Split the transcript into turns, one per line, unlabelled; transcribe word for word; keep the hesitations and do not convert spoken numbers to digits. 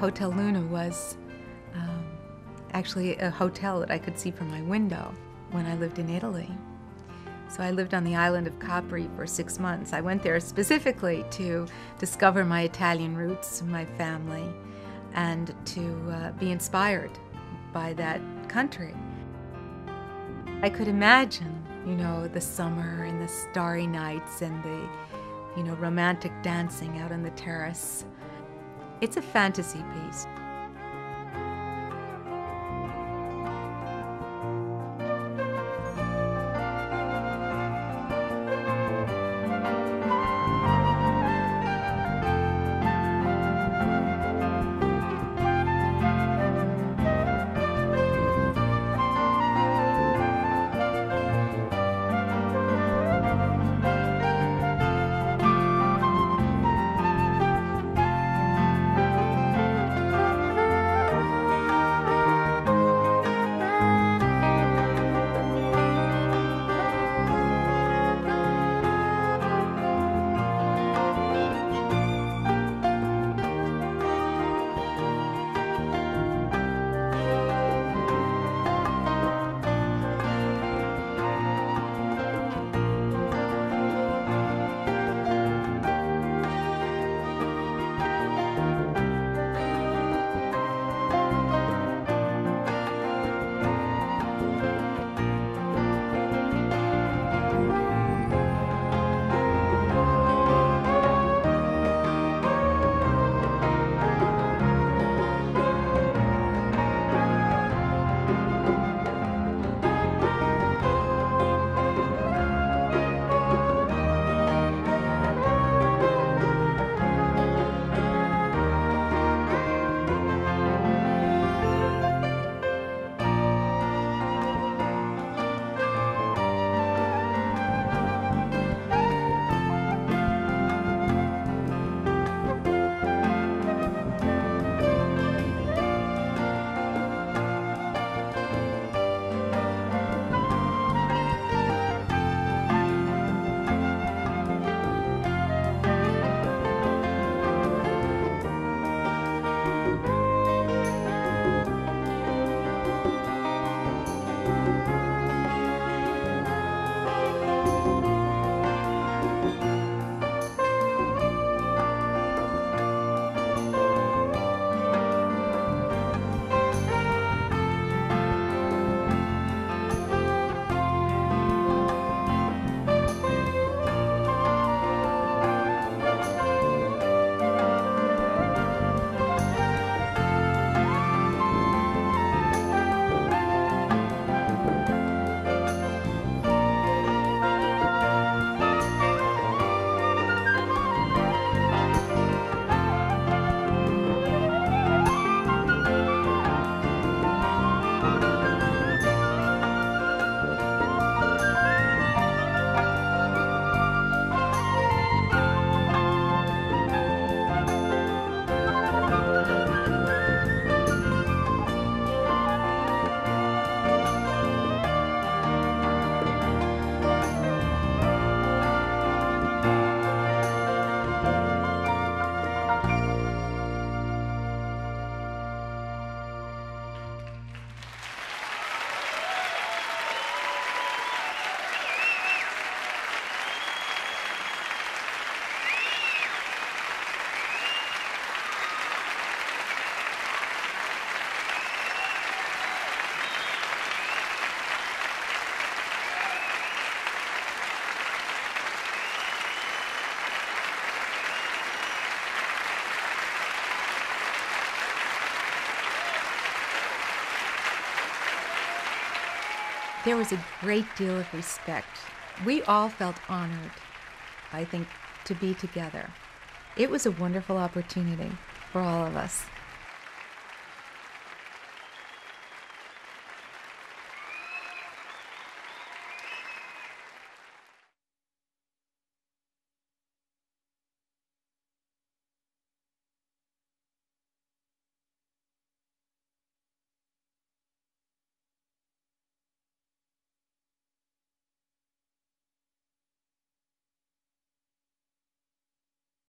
Hotel Luna was um, actually a hotel that I could see from my window when I lived in Italy. So I lived on the island of Capri for six months. I went there specifically to discover my Italian roots, my family, and to uh, be inspired by that country. I could imagine, you know, the summer and the starry nights and the, you know, romantic dancing out on the terrace. It's a fantasy piece. There was a great deal of respect. We all felt honored, I think, to be together. It was a wonderful opportunity for all of us.